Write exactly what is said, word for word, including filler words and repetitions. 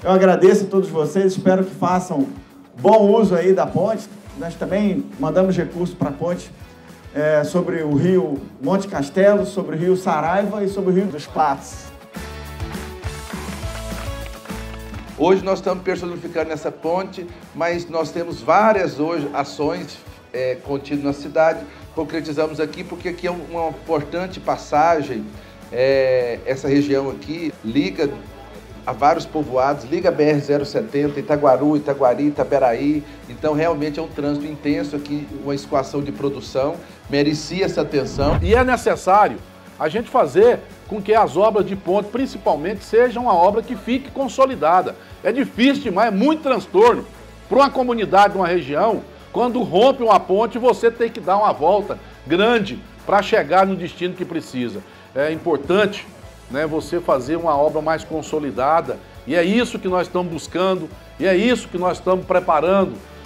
Eu agradeço a todos vocês, espero que façam bom uso aí da ponte. Nós também mandamos recursos para a ponte é, sobre o rio Monte Castelo, sobre o rio Saraiva e sobre o rio dos Patos. Hoje nós estamos personificando essa ponte, mas nós temos várias hoje ações é, contidas na cidade. Concretizamos aqui porque aqui é uma importante passagem. É, essa região aqui liga a vários povoados, liga a B R zero setenta, Itaguaru, Itaguari, Itaberaí. Então realmente é um trânsito intenso aqui, uma escoação de produção, merecia essa atenção. E é necessário a gente fazer com que as obras de ponte, principalmente, sejam uma obra que fique consolidada. É difícil demais, é muito transtorno para uma comunidade, uma região, quando rompe uma ponte, você tem que dar uma volta grande para chegar no destino que precisa. É importante, né, você fazer uma obra mais consolidada, e é isso que nós estamos buscando, e é isso que nós estamos preparando